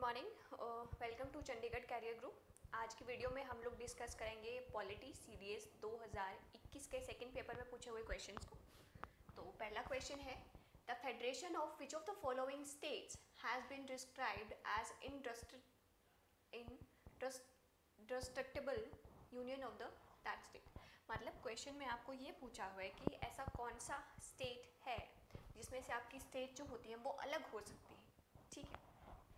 Morning, welcome to Chandigarh career group. आज की video में हम लोग डिस्कस करेंगे पॉलिटी सीडीएस 2021 के सेकंड पेपर में पूछे हुए क्वेश्चंस को। तो पहला क्वेश्चन है, the federation of which of the following states has been described as indestructible union of the that state. मतलब क्वेश्चन में आपको ये पूछा हुआ है कि ऐसा कौन सा स्टेट है जिसमें से आपकी स्टेट जो होती है वो अलग हो सकती है। ठीक है,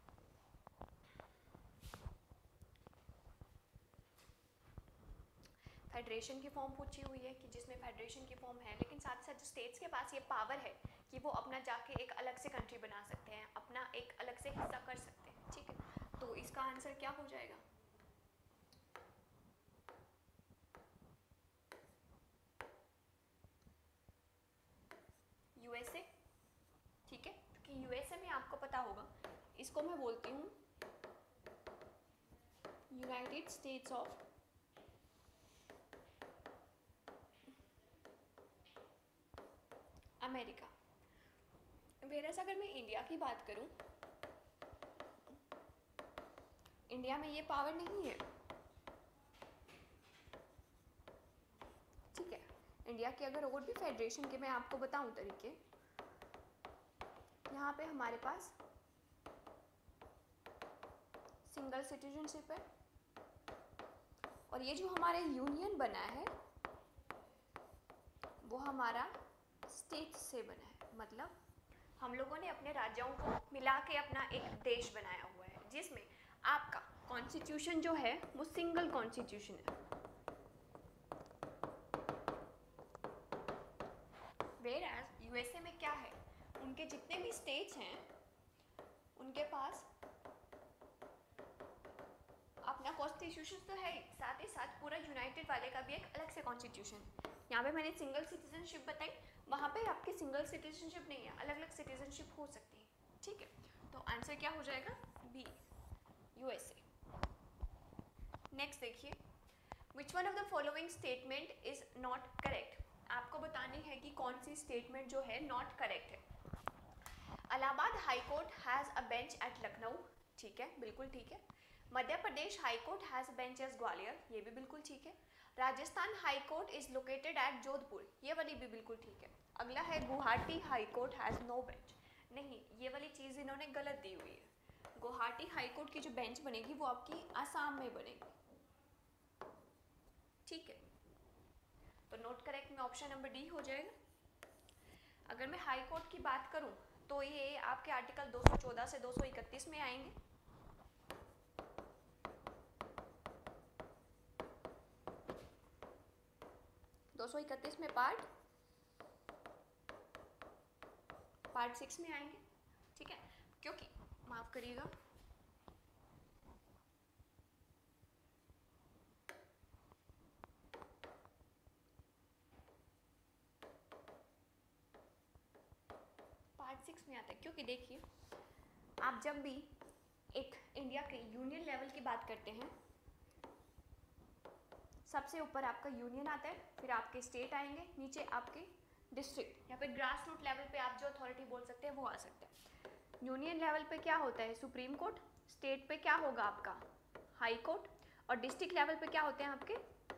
फेडरेशन की फॉर्म पूछी हुई है कि जिसमें फेडरेशन की फॉर्म है, लेकिन साथ साथ स्टेट्स के पास ये पावर है कि वो अपना जाके एक अलग से कंट्री बना सकते हैं, अपना एक अलग से हिस्सा कर सकते हैं। ठीक है, तो इसका आंसर क्या हो जाएगा? यूएसए। ठीक है, क्योंकि यूएसए में आपको पता होगा, इसको मैं बोलती हूँ United States of America. Versus अगर मैं इंडिया की बात करूं, इंडिया में ये पावर नहीं है। ठीक है, इंडिया के अगर और भी फेडरेशन के मैं आपको बताऊं तरीके, यहाँ पे हमारे पास सिंगल सिटीजनशिप है, और ये जो हमारा यूनियन बना है वो हमारा स्टेट से बना है। मतलब हम लोगों ने अपने राज्यों को मिला के अपना एक देश बनाया हुआ है, जिसमें आपका कॉन्स्टिट्यूशन जो है वो सिंगल कॉन्स्टिट्यूशन है। वेयरएज यूएसए में क्या है, उनके जितने भी स्टेट्स हैं उनके पास अपना कॉन्स्टिट्यूशन तो है, साथ ही साथ पूरा यूनाइटेड वाले का भी एक अलग से कॉन्स्टिट्यूशन। यहाँ पे मैंने सिंगल सिटीजनशिप बताई, वहाँ पे आपकी सिंगल सिटीजनशिप नहीं है, अलग अलग सिटीजनशिप हो सकती है। ठीक है, तो आंसर क्या हो जाएगा? B, USA. नेक्स्ट देखिए, which one of the following statement is not correct. आपको बतानी है कि कौन सी स्टेटमेंट जो है नॉट करेक्ट है। Allahabad high court has a bench at Lucknow. ठीक है, बिल्कुल ठीक है। Madhya Pradesh high court has bench at Gwalior, ये भी बिल्कुल ठीक है। Rajasthan high court is located at Jodhpur, ये वाली भी बिल्कुल ठीक है। अगला है Guwahati high court has no bench. नहीं, ये वाली चीज़ इन्होंने गलत दी हुई है। गुवाहाटी हाई कोर्ट की जो बेंच बनेगी वो आपकी आसाम में बनेगी। ठीक है, तो नोट करेक्ट में ऑप्शन नंबर डी हो जाएगा। अगर मैं हाई कोर्ट की बात करूं तो ये आपके आर्टिकल 214 से 231 में आएंगे। दो 231 में पार्ट 6 में आएंगे। ठीक है, क्योंकि माफ करिएगा, पार्ट 6 में आता है, क्योंकि देखिए आप जब भी एक इंडिया के यूनियन लेवल की बात करते हैं, सबसे ऊपर आपका यूनियन आता है, फिर आपके स्टेट आएंगे, नीचे आपके डिस्ट्रिक्ट या फिर ग्रास रूट लेवल पे आप जो अथॉरिटी बोल सकते हैं वो आ सकते हैं। यूनियन लेवल पे क्या होता है? Supreme court. स्टेट पे क्या होगा आपका? High court. और डिस्ट्रिक्ट लेवल पे क्या होते हैं आपके?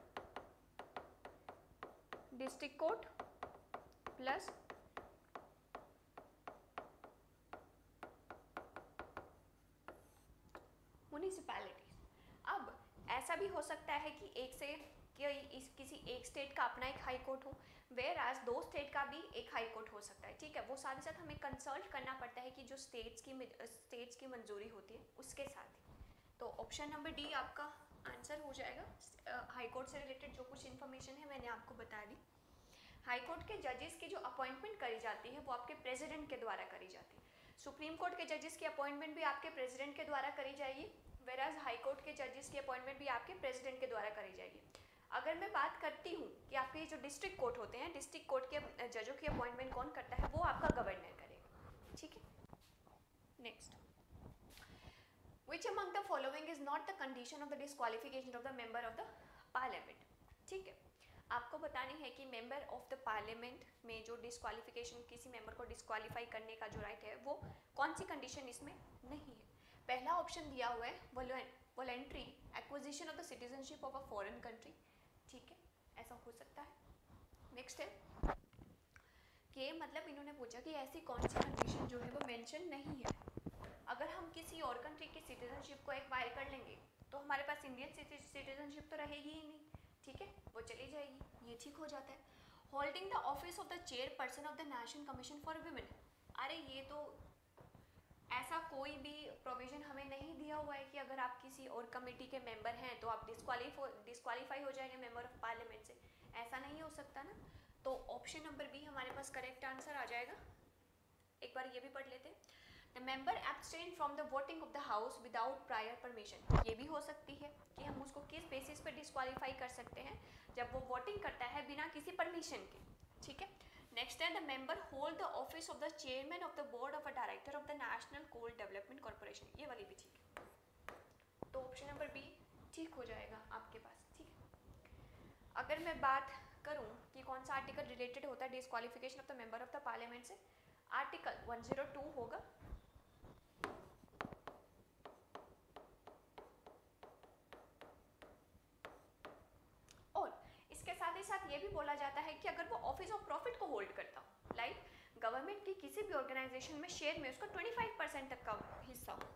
District court plus municipalities. अब ऐसा भी हो सकता है कि किसी एक स्टेट का अपना एक हाई कोर्ट हो, वेयर एज दो स्टेट का भी एक हाई कोर्ट हो सकता है। ठीक है, वो साथ ही साथ हमें कंसल्ट करना पड़ता है कि जो स्टेट्स की मंजूरी होती है उसके साथ ही। तो ऑप्शन नंबर डी आपका आंसर हो जाएगा। हाई कोर्ट से रिलेटेड जो कुछ इन्फॉर्मेशन है मैंने आपको बता दी। हाई कोर्ट के जजेस की जो अपॉइंटमेंट करी जाती है वो आपके प्रेसिडेंट के द्वारा करी जाती है। सुप्रीम कोर्ट के जजेस की अपॉइंटमेंट भी आपके प्रेसिडेंट के द्वारा करी जाएगी, वेराज हाई कोर्ट के जजेस की अपॉइंटमेंट भी आपके प्रेसिडेंट के द्वारा करी जाएगी। अगर मैं बात करती हूँ कि आपके जो डिस्ट्रिक्ट कोर्ट होते हैं, डिस्ट्रिक्ट कोर्ट के जजों की अपॉइंटमेंट कौन करता है? वो आपका गवर्नर करेगा। ठीक है, next, which among the following is not the condition of the disqualification of the member of the parliament. ठीक है, आपको बतानी है कि मेंबर ऑफ द पार्लियामेंट में जो डिस्क्वालिफिकेशन, किसी मेंबर को डिस्क्वालीफाई करने का जो राइट है, वो कौन सी कंडीशन इसमें नहीं है। पहला ऑप्शन दिया हुआ है voluntary acquisition of the citizenship of a foreign country, ठीक है, ऐसा हो सकता है। नेक्स्ट है कि मतलब इन्होंने पूछा कि ऐसी कौन सी कंडीशन जो है वो मेंशन नहीं है, अगर हम किसी और कंट्री की सिटीजनशिप को एक्वायर कर लेंगे तो हमारे पास इंडियन सिटीजनशिप तो रहेगी ही नहीं, ठीक है, वो चली जाएगी, ये ठीक हो जाता है। Holding the office of the chairperson of the national commission for women, अरे ये तो ऐसा कोई भी प्रोविजन हमें नहीं दिया हुआ है कि अगर आप किसी और कमेटी के मेंबर हैं तो आप डिस्क्वालीफाई हो जाएंगे मेंबर ऑफ पार्लियामेंट से, ऐसा नहीं हो सकता ना। तो ऑप्शन नंबर बी हमारे पास करेक्ट आंसर आ जाएगा। एक बार ये भी पढ़ लेते हैं। The member abstain from the voting of the house without prior permission, ये भी हो सकती है कि हम उसको किस बेसिस पर डिस्क्वालीफाई कर सकते हैं, जब वो वोटिंग करता है बिना किसी परमिशन के, ठीक है। नेक्स्ट है the member hold the office of the chairman of the board of a director of the national coal development corporation, ये वाली भी ठीक है, तो ऑप्शन नंबर बी ठीक हो जाएगा आपके पास, ठीक है। अगर मैं बात करूं कि कौन सा आर्टिकल रिलेटेड होता है disqualification of the member of the parliament से, आर्टिकल 102 होगा। और इसके साथ ही साथ ये भी बोला जाता है कि अगर वो ऑफिस ऑफ प्रॉफिट को होल्ड करता हो, लाइक गवर्नमेंट की किसी भी ऑर्गेनाइजेशन में शेयर में उसका 25% तक का हिस्सा हो,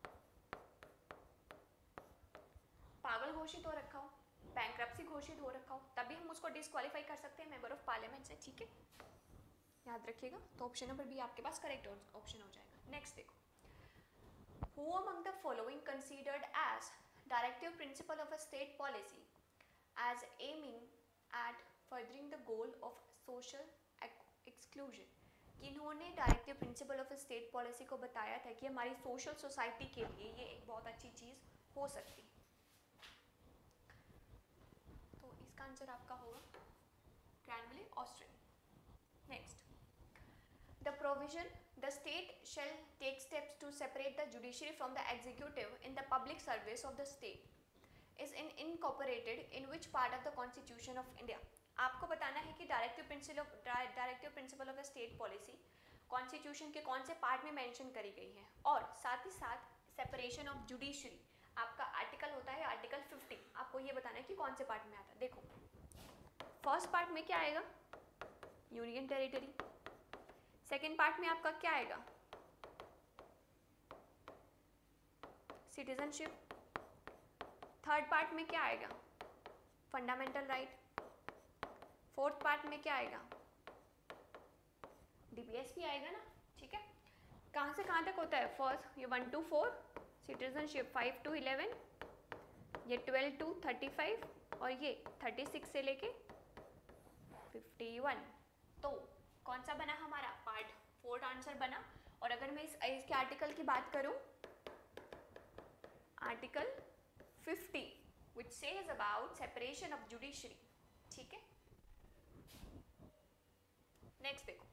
पागल घोषित हो रखा हो, बैंक्रप्सी घोषित हो रखा हो, तभी हम उसको डिस्क्वालीफाई कर सकते हैं मेंबर ऑफ पार्लियामेंट से, ठीक है, याद रखिएगा। तो ऑप्शन नंबर बी आपके पास करेक्ट ऑप्शन हो जाएगा। नेक्स्ट देखो, who among the following considered as directive principle of a state policy as aiming at furthering the goal of social exclusion, किन्होंने directive principle of state policy को बताया था कि हमारी सोशल सोसाइटी के लिए ये एक बहुत अच्छी चीज हो सकती है, तो इसका आंसर आपका होगा Granville Austin. Next, the provision the state shall take steps to separate the judiciary from the executive in the public service of the state is incorporated in which part of the constitution of India, आपको बताना है कि directive principle of state policy constitution के कौन से part में mention करी गई है, और साथ ही साथ सेपरेशन ऑफ जुडिशरी आपका आर्टिकल होता है आर्टिकल 50, आपको ये बताना है कि कौन से पार्ट में आता है। देखो फर्स्ट पार्ट में क्या आएगा, यूनियन टेरिटरी, सेकेंड पार्ट में आपका क्या आएगा, सिटीजनशिप, थर्ड पार्ट में क्या आएगा, फंडामेंटल राइट, फोर्थ पार्ट में क्या आएगा, डीपीएसपी आएगा ना, ठीक है। कहाँ से कहाँ तक होता है, फर्स्ट ये 1 to 4 सिटीजनशिप, 5 to 11, ये 12 to 35 और ये 36 से लेके 51, तो कौन सा बना हमारा पार्ट 4 आंसर बना। और अगर मैं इसके आर्टिकल की बात करूं, article 50 which says about separation of judiciary, ठीक है। नेक्स्ट देखो,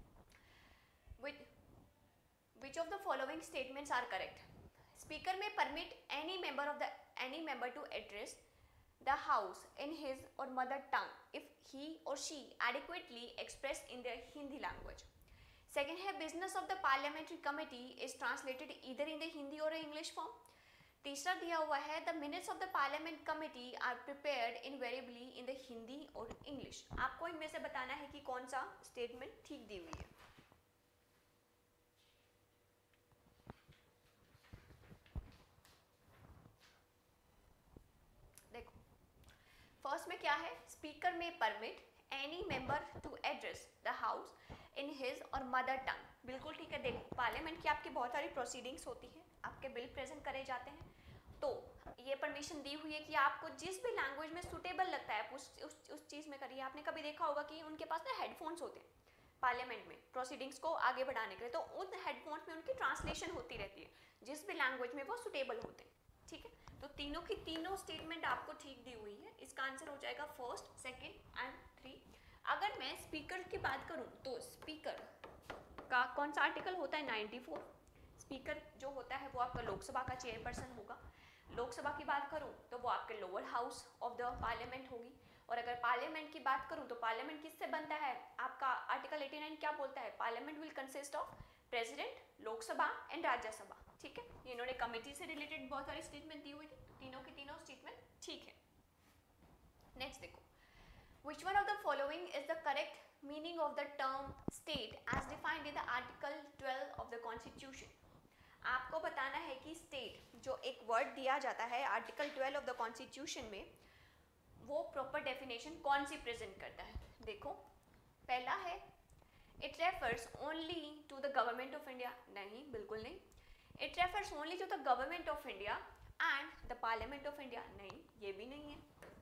which of the following statements are correct, speaker may permit any member to address the house in his or mother tongue if he or she adequately expressed in their Hindi language. Second है, business of the parliamentary committee is translated either in the Hindi or English form. तीसरा दिया हुआ है, the minutes of the parliament committee are prepared invariably in the Hindi or English. आपको इनमें से बताना है कि कौन सा स्टेटमेंट ठीक दी हुई है। देखो फर्स्ट में क्या है, speaker may permit any member to address the house in his or mother tongue, बिल्कुल ठीक है। देखो पार्लियामेंट की आपकी बहुत सारी प्रोसीडिंग्स होती हैं, आपके बिल प्रेजेंट करे जाते हैं, तो ये परमिशन दी हुई है कि आपको जिस भी लैंग्वेज में सुटेबल लगता है उस चीज़ में करिए। आपने कभी देखा होगा कि उनके पास ना हेडफोन्स होते हैं पार्लियामेंट में प्रोसीडिंग्स को आगे बढ़ाने के लिए, तो उन हेडफोन्स में उनकी ट्रांसलेशन होती रहती है जिस भी लैंग्वेज में वो सुटेबल होते हैं, ठीक है। तो तीनों की तीनों स्टेटमेंट आपको ठीक दी हुई है, इसका आंसर हो जाएगा फर्स्ट, सेकेंड एंड 3। अगर मैं स्पीकर की बात करूँ तो स्पीकर का कौन सा आर्टिकल होता है, 94। स्पीकर जो होता है वो आपका लोकसभा का चेयरपर्सन होगा। लोकसभा की बात करूं तो वो आपके lower house of the parliament होगी। और अगर पार्लियामेंट की बात करूं तो पार्लियामेंट किससे बनता है, आपका आर्टिकल 89 क्या बोलता है, parliament will consist of president, Lok Sabha and Rajya Sabha, ठीक है, इन्होंने कमिटी से रिलेटेड बहुत सारी स्टेटमेंट दी हुई थी, तीनों की तीनों स्टेटमेंट ठीक है। नेक्स्ट देखो, which one of the following is the correct meaning of the term state as defined in the article 12 of the constitution? आपको बताना है कि स्टेट जो एक वर्ड दिया जाता है आर्टिकल 12 ऑफ द कॉन्स्टिट्यूशन में, वो प्रॉपर डेफिनेशन कौन सी प्रेजेंट करता है। देखो, पहला है it refers only to the government of India, नहीं बिल्कुल नहीं। It refers only to the government of India and the parliament of India, नहीं ये भी नहीं है।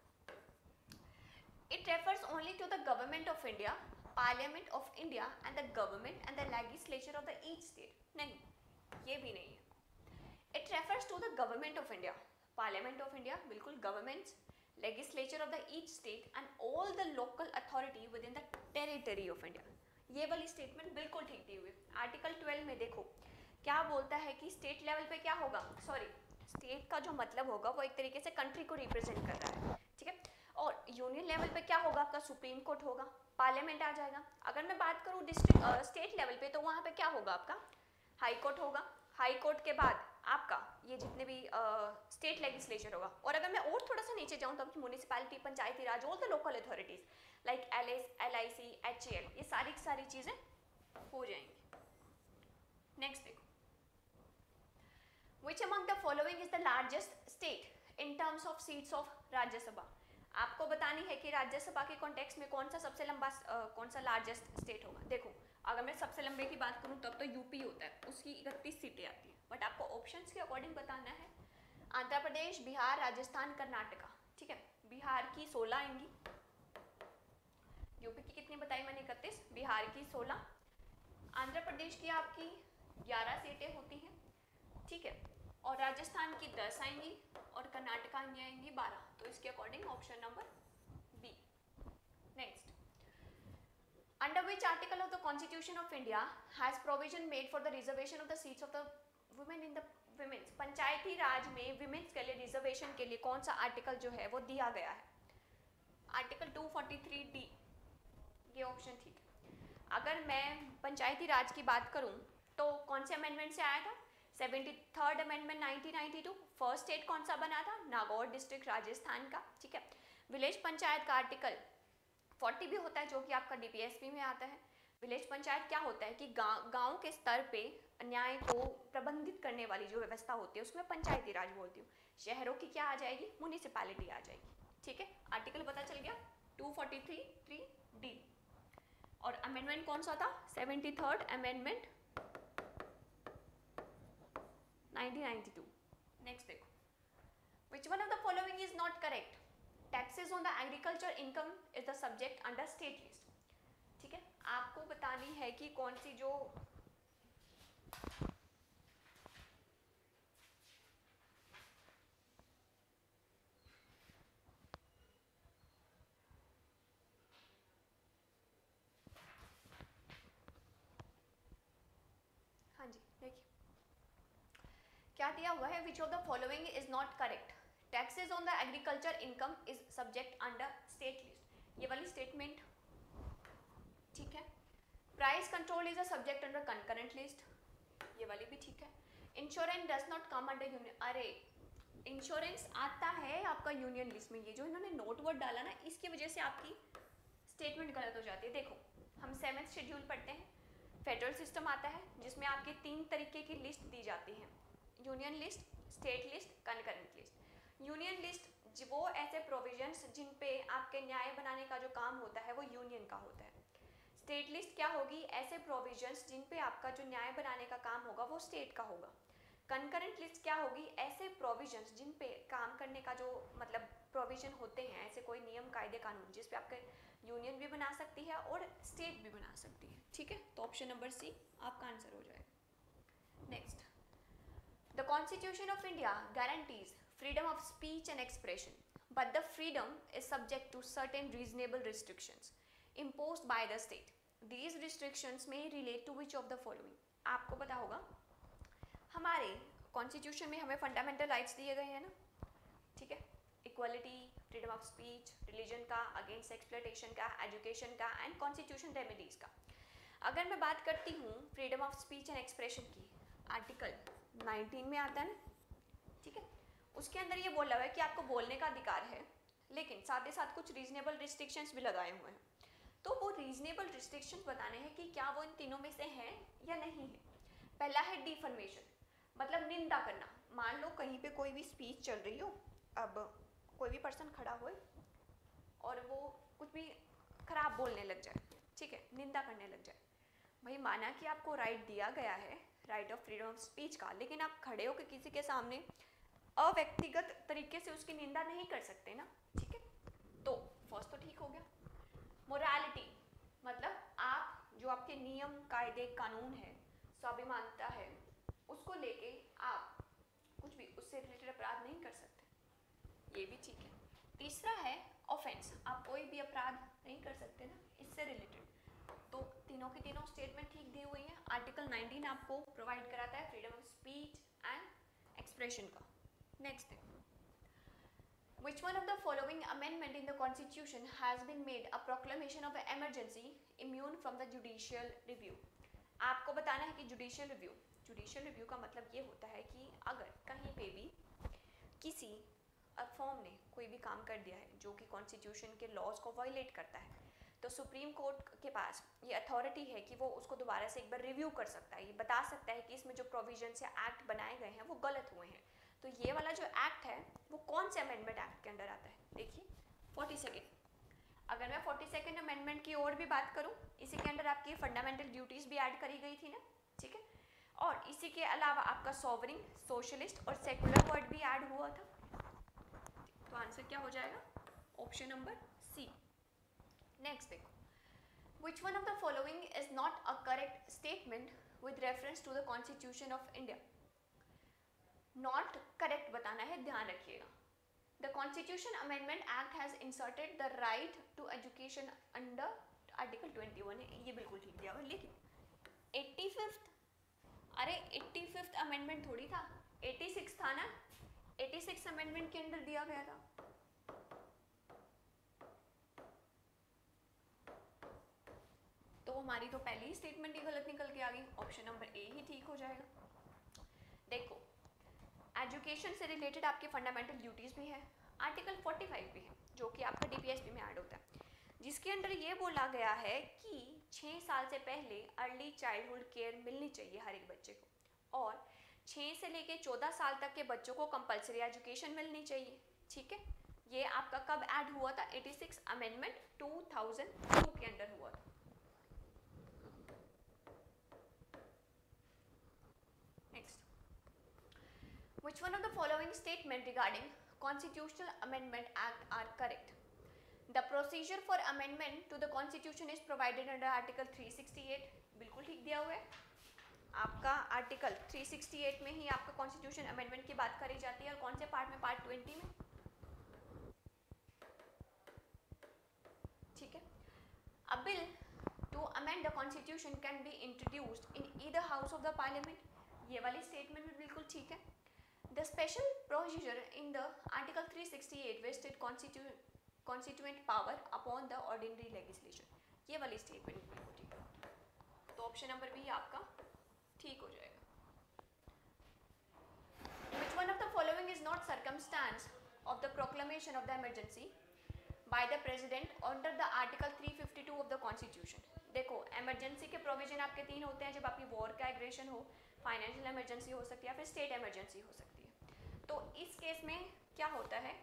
It refers only to the government of India, parliament of India and the government and the legislature of the each state, नहीं ये भी नहीं है। It refers to the government of India, parliament of India बिल्कुल, governments, legislature of the each state and all the local authority with in the territory of India, ये वाली statement बिल्कुल ठीक दी हुई है। आर्टिकल 12 में देखो क्या बोलता है कि स्टेट लेवल पे क्या होगा, सॉरी स्टेट का जो मतलब होगा वो एक तरीके से कंट्री को रिप्रेजेंट कर रहा है, ठीक है। और यूनियन लेवल पे क्या होगा, आपका सुप्रीम कोर्ट होगा, पार्लियामेंट आ जाएगा। अगर मैं बात करूँ डिस्ट्रिक्ट स्टेट लेवल पे तो वहाँ पे क्या होगा, आपका हाई कोर्ट होगा। हाई कोर्ट के बाद आपका ये जितने भी स्टेट लेजिस्लेचर होगा। और अगर मैं और थोड़ा सा नीचे जाऊँ तो आपकी municipality, Panchayati Raj, all the local authorities like LIC, HAL, ये सारी चीज़ें हो जाएंगी। नेक्स्ट देखो, which among the following is the largest state in terms of seats of Rajya Sabha. आपको बतानी है कि राज्यसभा के कॉन्टेक्स्ट में कौन सा सबसे लंबा कौन सा लार्जेस्ट स्टेट होगा। देखो, अगर मैं सबसे लंबे की बात करूं तब तो यूपी होता है, उसकी 31 सीटें आती हैं, बट आपको ऑप्शंस के अकॉर्डिंग बताना है। आंध्र प्रदेश, बिहार, राजस्थान, कर्नाटका, ठीक है। बिहार की 16 आएंगी, यूपी की कितनी बताई मैंने 31, बिहार की 16, आंध्र प्रदेश की आपकी 11 सीटें होती हैं, ठीक है, और राजस्थान की 10 आएंगी और कर्नाटका की आएंगी 12, तो इसके according option number B. Next, under which article of the constitution of India has provision made for the reservation of the seats of the women in the women's, Panchayati Raj में विमेंस के लिए रिजर्वेशन के लिए कौन सा आर्टिकल जो है वो दिया गया है, आर्टिकल 243D, ये ऑप्शन ठीक है। अगर मैं पंचायती राज की बात करूं तो कौन से अमेंडमेंट से आया था, 73rd अमेंडमेंट 1992। फर्स्ट स्टेट कौन सा बना था, नागौर डिस्ट्रिक्ट राजस्थान का, ठीक है। विलेज पंचायत का आर्टिकल 40 भी होता है जो कि आपका DPSP में आता है। विलेज पंचायत क्या होता है कि गांव के स्तर पे न्याय को प्रबंधित करने वाली जो व्यवस्था होती है उसमें पंचायती राज बोलती हूँ। शहरों की क्या आ जाएगी, म्यूनिसिपैलिटी आ जाएगी, ठीक है। आर्टिकल पता चल गया 243(3)D। और अमेंडमेंट कौन सा था, 73rd अमेंडमेंट 1992। नेक्स्ट देखो, which one of the following is not correct? Taxes on the agriculture income is the subject under state list, ठीक है। आपको बतानी है कि कौन सी जो हाँ जी देखिए क्या दिया हुआ है, which of the following is not correct? Taxes on the agriculture income is subject under state list, ये वाली स्टेटमेंट ठीक है। Price control is a subject under concurrent list, ये वाली भी ठीक है। Insurance does not come under union, अरे इंश्योरेंस आता है आपका यूनियन लिस्ट में, ये जो इन्होंने नोट वर्ड डाला ना इसकी वजह से आपकी स्टेटमेंट गलत हो जाती है। देखो, हम 7th शेड्यूल पढ़ते हैं, फेडरल सिस्टम आता है जिसमें आपके 3 तरीके की लिस्ट दी जाती है, union list, state list, concurrent list. Union list वो ऐसे प्रोविजंस जिन पे आपके न्याय बनाने का जो काम होता है वो यूनियन का होता है। स्टेट लिस्ट क्या होगी, ऐसे प्रोविजंस जिन पे आपका जो न्याय बनाने का काम होगा वो स्टेट का होगा। कंकरेंट लिस्ट क्या होगी, ऐसे प्रोविजंस जिन पे काम करने का जो मतलब प्रोविजन होते हैं, ऐसे कोई नियम कायदे कानून जिस पे आपके यूनियन भी बना सकती है और स्टेट भी बना सकती है, ठीक है। तो ऑप्शन नंबर सी आपका आंसर हो जाएगा। Next, the constitution of India guarantees freedom of speech and expression, but the freedom is subject to certain reasonable restrictions imposed by the state. These restrictions may relate to which of the following? आपको पता होगा हमारे constitution में हमें fundamental rights दिए गए हैं ना, ठीक है। Equality, freedom of speech, religion का, अगेंस्ट एक्सप्लॉयटेशन का, एजुकेशन का एंड कॉन्स्टिट्यूशन रेमेडीज का। अगर मैं बात करती हूँ freedom of speech and expression की, आर्टिकल 19 में आता है ना, ठीक है। उसके अंदर ये बोला हुआ है कि आपको बोलने का अधिकार है, लेकिन साथ ही साथ कुछ रीजनेबल रिस्ट्रिक्शंस भी लगाए हुए हैं। तो वो रीजनेबल रिस्ट्रिक्शंस बताने हैं कि क्या वो इन तीनों में से है या नहीं है। पहला है डिफर्मेशन, मतलब निंदा करना। मान लो कहीं पे कोई भी स्पीच चल रही हो, अब कोई भी पर्सन खड़ा हो और वो कुछ भी खराब बोलने लग जाए, ठीक है, निंदा करने लग जाए। भाई माना कि आपको राइट दिया गया है, right of freedom of speech का, लेकिन आप खड़े होकर किसी के सामने अव्यक्तिगत तरीके से उसकी निंदा नहीं कर सकते ना, ठीक है। तो फर्स्ट तो ठीक हो गया। मोरालिटी, मतलब आप जो आपके नियम कायदे कानून है, स्वाभिमानता है, उसको लेके आप कुछ भी उससे रिलेटेड अपराध नहीं कर सकते, ये भी ठीक है। तीसरा है ऑफेंस, आप कोई भी अपराध नहीं कर सकते ना इससे रिलेटेड। तो तीनों की तीनों स्टेटमेंट ठीक दी हुई है। आर्टिकल 19 आपको प्रोवाइड कराता है freedom of speech and expression का। नेक्स्ट है, which one of the following amendment in the constitution has been made a proclamation of an emergency immune from the judicial review। आपको बताना है कि जुडिशियल रिव्यू का मतलब ये होता है कि अगर कहीं पे भी किसी फॉर्म ने कोई भी काम कर दिया है जो कि कॉन्स्टिट्यूशन के लॉज को वायलेट करता है, तो सुप्रीम कोर्ट के पास ये अथॉरिटी है कि वो उसको दोबारा से एक बार रिव्यू कर सकता है, ये बता सकता है कि इसमें जो प्रोविजंस या एक्ट बनाए गए हैं वो गलत हुए हैं। तो ये वाला जो एक्ट है वो कौन से अमेंडमेंट एक्ट के अंदर आता है, देखिए 42। अगर मैं 42 अमेंडमेंट की और भी बात करूं, इसी के अंदर आपकी फंडामेंटल ड्यूटीज़ भी ऐड करी गई थी ना, ठीक है। और इसी के अलावा आपका सॉवरिन, सोशलिस्ट और सेकुलर वर्ड भी ऐड हुआ था। तो आंसर क्या हो जाएगा, ऑप्शन नंबर सी। नेक्स्ट देखो, which one of the following is not a correct statement with reference to the constitution of India. Not correct बताना है, ध्यान रखिएगा। The Constitution Amendment Act has inserted the right to education under Article 21 है, ये बिल्कुल ठीक दिया हुआ, लेकिन 85th, अरे 85th अमेंडमेंट थोड़ी था, 86 था ना, 86 अमेंडमेंट के अंदर दिया गया था। तो हमारी तो पहली ही स्टेटमेंट ही गलत निकल के आ गई, ऑप्शन नंबर ए ही ठीक हो जाएगा। देखो, एजुकेशन से रिलेटेड आपके फंडामेंटल ड्यूटीज़ भी है, आर्टिकल 45 भी है जो कि आपका डीपीएसपी में ऐड होता है, जिसके अंदर ये बोला गया है कि 6 साल से पहले अर्ली चाइल्डहुड केयर मिलनी चाहिए हर एक बच्चे को, और 6 से लेके 14 साल तक के बच्चों को कंपलसरी एजुकेशन मिलनी चाहिए, ठीक है। ये आपका कब ऐड हुआ था, 86 अमेंडमेंट 2002 के अंदर हुआ था। Which one of the following statement regarding Constitutional Amendment Act are correct? The procedure for amendment to the Constitution is provided under Article 368, बिल्कुल ठीक दिया हुआ है। आपका आर्टिकल 368 में ही आपका कॉन्स्टिट्यूशन अमेंडमेंट की बात करी जाती है, और कौन से पार्ट में, पार्ट 20 में, ठीक है। A bill to amend the Constitution can be introduced in either house of the Parliament, ये वाली स्टेटमेंट भी बिल्कुल ठीक है। The special procedure in the Article 368 vested constituent power upon the ordinary legislation, ये वाली स्टेटमेंट बिल्कुल ठीक है। तो ऑप्शन नंबर बी आपका ठीक हो जाएगा। Which one of the following is not circumstance of the proclamation of the emergency by the president under the Article 352 of the Constitution? देखो, एमरजेंसी के प्रोविजन आपके 3 होते हैं, जब आपकी वॉर का एग्रेशन हो, फाइनेंशियल इमरजेंसी हो सकती है, फिर स्टेट इमरजेंसी हो सकती है। तो इस केस में क्या होता है,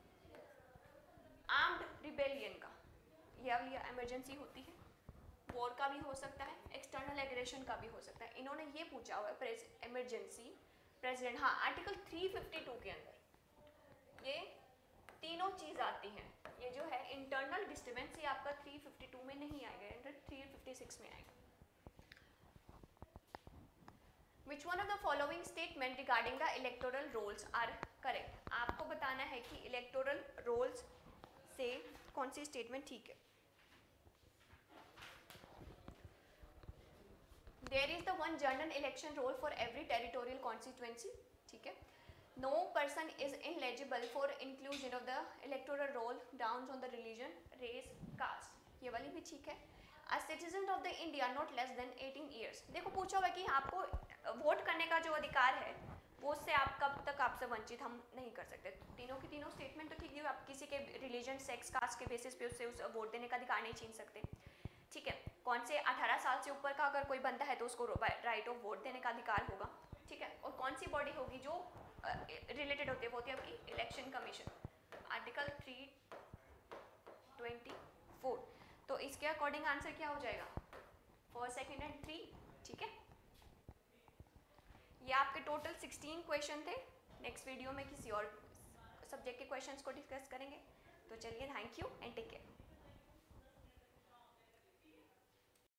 आर्म्ड रिबेलियन का यह वाली इमरजेंसी होती है, वॉर का भी हो सकता है, एक्सटर्नल एग्रेशन का भी हो सकता है। इन्होंने ये पूछा हुआ है इमरजेंसी प्रेसिडेंट, हाँ आर्टिकल 352 के अंदर ये तीनों चीज आती हैं। ये जो है इंटरनल डिस्टर्बेंस, ये आपका 352 में नहीं आएगा, अंडर 356 में आएगा। Which one of the following statement regarding the electoral rolls are correct? आपको बताना है कि electoral rolls से कौन सी स्टेटमेंट ठीक है। There is the one general election roll for every territorial constituency, ठीक है। No person is ineligible for inclusion of the electoral roll grounds on the religion, race, caste, ये वाली भी ठीक है। A citizen of the India not less than 18 years, देखो पूछा हुआ कि आपको वोट करने का जो अधिकार है वो उससे आप कब तक आपसे वंचित हम नहीं कर सकते। तीनों की तीनों स्टेटमेंट तो ठीक है, आप किसी के रिलीजन, सेक्स, कास्ट के बेसिस पे उससे उस वोट देने का अधिकार नहीं छीन सकते। ठीक है, कौन से 18 साल से ऊपर का अगर कोई बंदा है तो उसको राइट ऑफ वोट देने का अधिकार होगा। ठीक है, और कौन सी बॉडी होगी जो रिलेटेड होती है, वो होती है आपकी इलेक्शन कमीशन, आर्टिकल 324। तो इसके अकॉर्डिंग आंसर क्या हो जाएगा, फर्स्ट, सेकंड एंड 3। ठीक है, ये आपके टोटल 16 क्वेश्चन थे। नेक्स्ट वीडियो में किसी और सब्जेक्ट के क्वेश्चंस को डिस्कस करेंगे। तो चलिए, thank you and take care.